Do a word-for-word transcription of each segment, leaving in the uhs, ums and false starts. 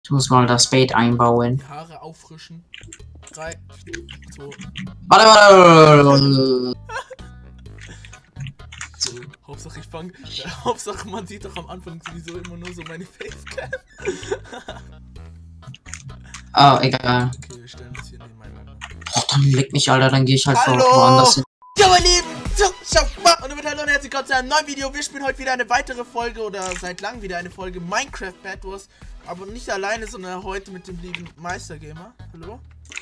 Ich muss mal das Bait einbauen. Die Haare auffrischen. Drei, zwei. Warte, warte, warte. So, Hauptsache ich fange. Äh, Hauptsache man sieht doch am Anfang sowieso immer nur so meine Facecam. Oh, egal. Okay, wir stellen uns hier nebeneinander. Och, dann leck mich, Alter, dann gehe ich halt Hallo! woanders hin. Ja, mein Lieben! So, schau, und damit hallo und herzlich willkommen zu einem neuen Video. Wir spielen heute wieder eine weitere Folge oder seit langem wieder eine Folge Minecraft Bad Wars. Aber nicht alleine, sondern heute mit dem lieben Meistergamer. Hallo?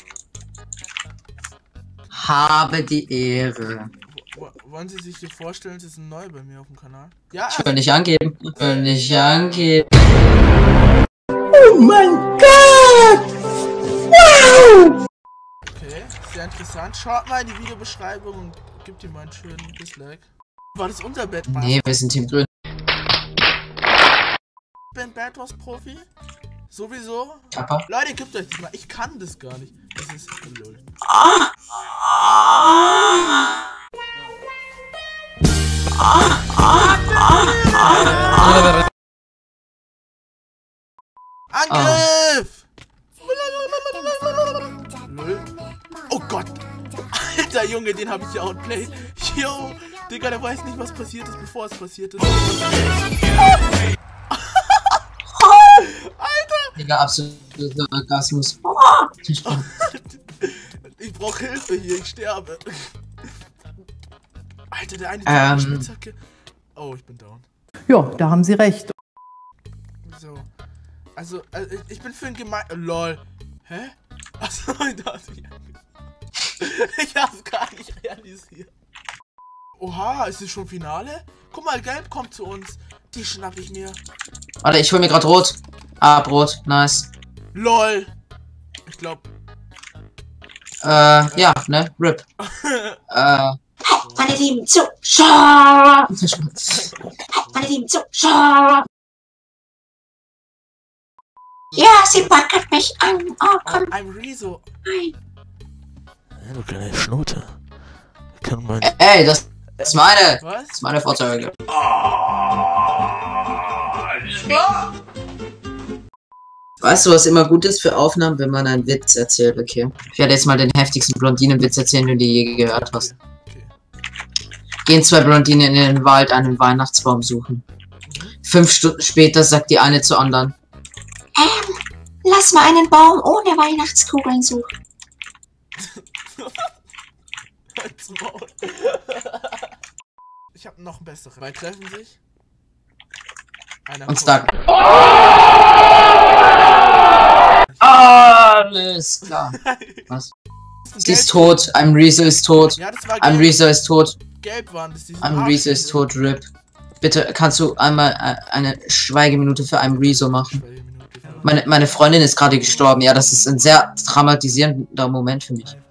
Habe die Ehre. W wollen Sie sich hier vorstellen, Sie sind neu bei mir auf dem Kanal? Ja, Ich will nicht angeben. Ich will nicht angeben. Oh mein Gott! Wow! okay, sehr interessant. Schaut mal in die Videobeschreibung und gebt ihm mal einen schönen Dislike. War das unser Bad Wars? Nee, wir sind Team Grün. Ich bin Bad Wars Profi. Sowieso. Papa? Leute, gebt euch das mal. Ich kann das gar nicht. Das ist lol. Ah! Ah! Ah! Ah! Angriff! Lol. Oh Gott! Alter Junge, den habe ich ja outplayed. Yo! Digga, der weiß nicht, was passiert ist, bevor es passiert ist. Alter! Digga, absoluter Orgasmus. Ich brauche Hilfe hier, ich sterbe. Alter, der eine Ähm. Spitzhacke. Oh, ich bin down. Ja, da haben Sie recht. So. Also, also ich bin für ein gemein... Lol. Hä? Achso, da ist ich Ich hab's gar nicht realisiert. Oha, ist es schon Finale? Guck mal, Gelb kommt zu uns. Die schnapp ich mir. Warte, ich hol mir grad Rot. Ah, Brot. Nice. LOL. Ich glaub. Äh, ja, ne? Rip. äh. Meine lieben Zuschauer! Meine lieben Zuschauer! Ja, sie packert mich an. Oh, komm I'm Rezo. rein. Ja, du kleine Schnute. Kann man. Ey, das ist meine. Was? Das ist meine Fahrzeuge. Weißt du, was immer gut ist für Aufnahmen, wenn man einen Witz erzählt, okay? Ich werde jetzt mal den heftigsten Blondinenwitz erzählen, den du je gehört hast. Okay. Gehen zwei Blondinen in den Wald einen Weihnachtsbaum suchen. Fünf Stunden später sagt die eine zur anderen. Ähm, lass mal einen Baum ohne Weihnachtskugeln suchen. Halt's Maul. Ich hab noch einen besseren. Zwei treffen sich. Einer Und kommt- Stark. Alles klar. Was? Sie ist tot. I'm Rezo ist tot. Ja, das war I'm gelb. Rezo ist tot. Gelb waren das. Diese I'm Rezo ist tot. Rip. Bitte kannst du einmal äh, eine Schweigeminute für I'm Rezo machen? Meine, meine Freundin ist gerade gestorben. Ja, das ist ein sehr traumatisierender Moment für mich.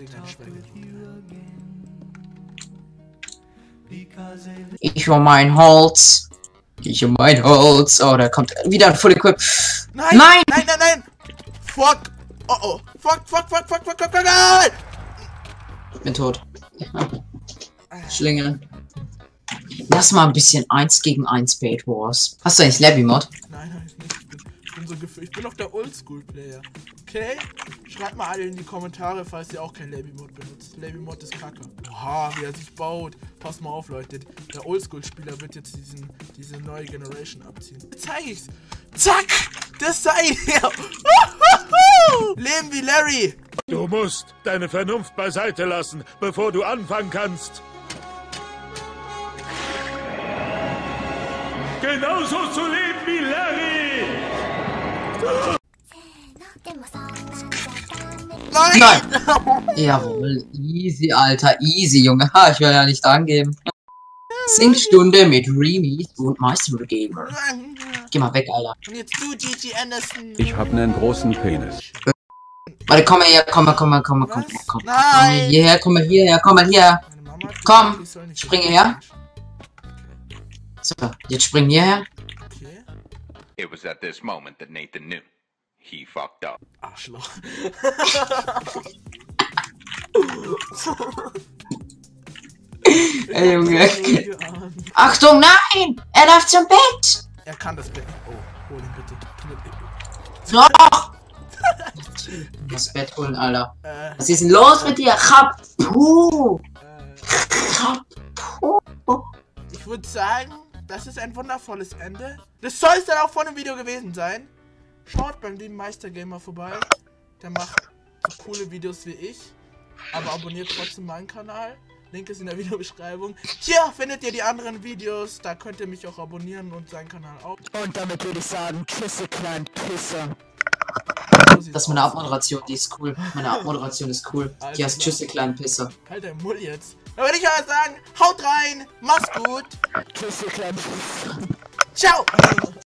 Ich um mein Holz. Ich um mein Holz. Oh, da kommt wieder ein Full Equip. Nein! Nein! Nein, nein, nein! Fuck! Oh oh! Fuck, fuck, fuck, fuck, fuck, fuck, fuck, nein! Ich bin tot. Schlinge. Lass mal ein bisschen eins gegen eins Bait Wars. Hast du eigentlich Labby Mod? Nein, nein, ich nicht. Ich bin, ich bin so gefühlt. Ich bin doch der Oldschool-Player. Okay? Schreibt mal alle in die Kommentare, falls ihr auch kein Labby-Mod benutzt. Labby-Mod ist kacke. Oha, wie er sich baut. Passt mal auf, Leute. Der Oldschool-Spieler wird jetzt diesen, diese neue Generation abziehen. Jetzt zeig ich's. Zack! Das sei er! Leben wie Larry! Du musst deine Vernunft beiseite lassen, bevor du anfangen kannst. Genauso zu leben wie Larry! Nein! Nein! Jawohl, easy, Alter, easy, Junge. Ha, ich will ja nicht angeben. Singstunde mit Remy und Meister Gamer. Geh mal weg, Alter. Und jetzt du, Gigi Anderson. Ich habe einen großen Penis. Warte, komm mal her, komm mal, komm mal, komm mal, komm mal, Was? komm mal. Komm Nein! mal hierher, komm mal hierher, komm mal hierher. Meine Mama hat Komm, gesagt, ich soll nicht springe so- her. So, jetzt spring hierher. Okay. It was at this moment that Nathan knew. He fucked up. Arschloch. Ey, Junge. Junge. Achtung, nein! Er läuft zum Bett! Er kann das Bett nicht. Oh, hol ihn bitte. Doch! Das Bett holen, Alter. Äh, Was ist denn los mit dir? Chapu! äh, Chapu! ich würde sagen, das ist ein wundervolles Ende. Das soll es dann auch von dem Video gewesen sein. Schaut beim lieben Meistergamer vorbei. Der macht so coole Videos wie ich. Aber abonniert trotzdem meinen Kanal. Link ist in der Videobeschreibung. Hier findet ihr die anderen Videos. Da könnt ihr mich auch abonnieren und seinen Kanal auch. Und damit würde ich sagen, tschüsse, kleinen Pisser. So Das ist meine Abmoderation, die ist cool. Meine Abmoderation ist cool. Die heißt Tschüss, ihr kleinen Pisser. Halt dein Mull jetzt. Dann würde ich aber sagen, haut rein, mach's gut. Tschüss, ihr kleinen Pisser. Ciao.